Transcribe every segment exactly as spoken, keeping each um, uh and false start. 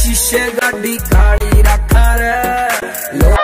शीशे गाड़ी काली रखा रे लो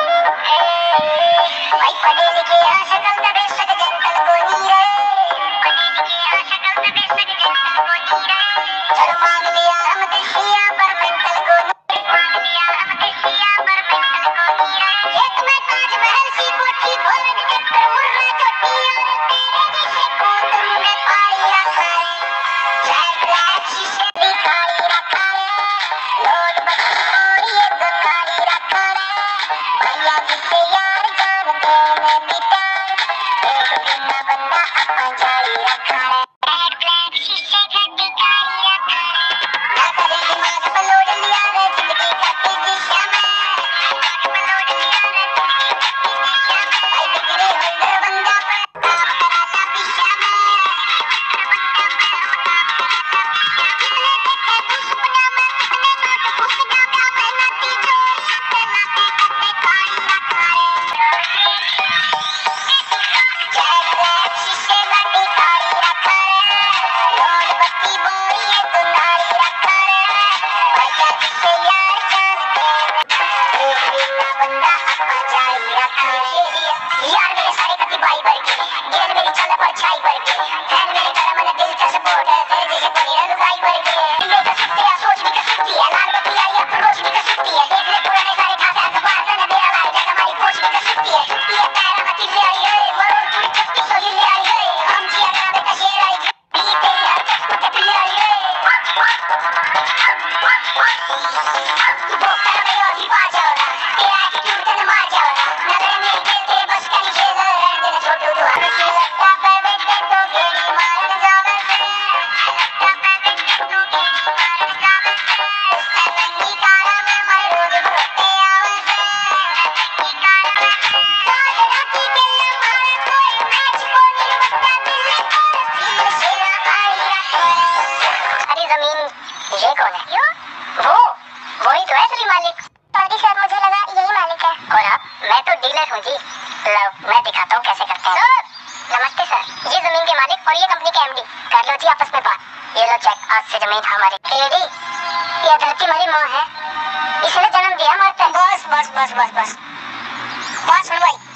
ये कौन है? क्यों? वो वही तो है असली मालिक। सॉरी सर, मुझे लगा यही मालिक है। और आप? मैं तो डीलर हूँ जी। लो मैं दिखाता हूँ कैसे करते हैं। सर नमस्ते सर, ये जमीन के मालिक और ये कंपनी के एमडी। कर लो जी आपस में बात। ये लो चेक, आज से जमीन हमारी। एडी ये धरती हमारी माँ है, इसने जन्म दिया हमारे पे। बस बस बस बस बस बस सुन भाई,